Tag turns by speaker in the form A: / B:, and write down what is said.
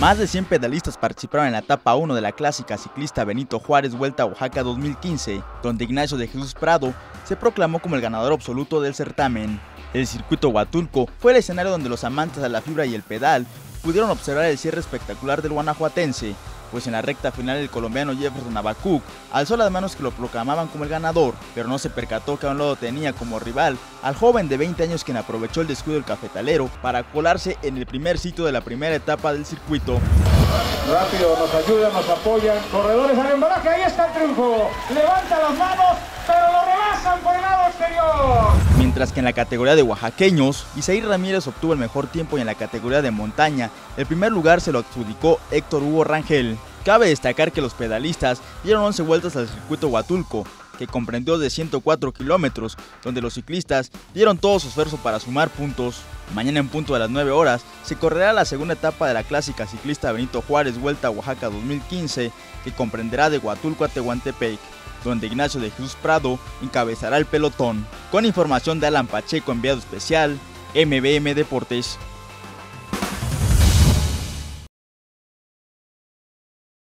A: Más de 100 pedalistas participaron en la etapa 1 de la clásica ciclista Benito Juárez Vuelta a Oaxaca 2015, donde Ignacio de Jesús Prado se proclamó como el ganador absoluto del certamen. El circuito Huatulco fue el escenario donde los amantes de la fibra y el pedal pudieron observar el cierre espectacular del guanajuatense, pues en la recta final el colombiano Jefferson Abacuc alzó las manos que lo proclamaban como el ganador, pero no se percató que a un lado tenía como rival al joven de 20 años quien aprovechó el descuido del cafetalero para colarse en el primer sitio de la primera etapa del circuito.
B: Rápido, nos ayudan, nos apoyan. Corredores al embalaje, ahí está el triunfo. Levanta las manos, pero lo rebasan por el lado exterior.
A: Mientras que en la categoría de oaxaqueños, Isaí Ramírez obtuvo el mejor tiempo y en la categoría de montaña, el primer lugar se lo adjudicó Héctor Hugo Rangel. Cabe destacar que los pedalistas dieron 11 vueltas al circuito Huatulco, que comprendió de 104 kilómetros, donde los ciclistas dieron todo su esfuerzo para sumar puntos. Mañana en punto de las 9 horas se correrá la segunda etapa de la clásica ciclista Benito Juárez Vuelta a Oaxaca 2015, que comprenderá de Huatulco a Tehuantepec, donde Ignacio de Jesús Prado encabezará el pelotón. Con información de Alan Pacheco, enviado especial, MBM Deportes.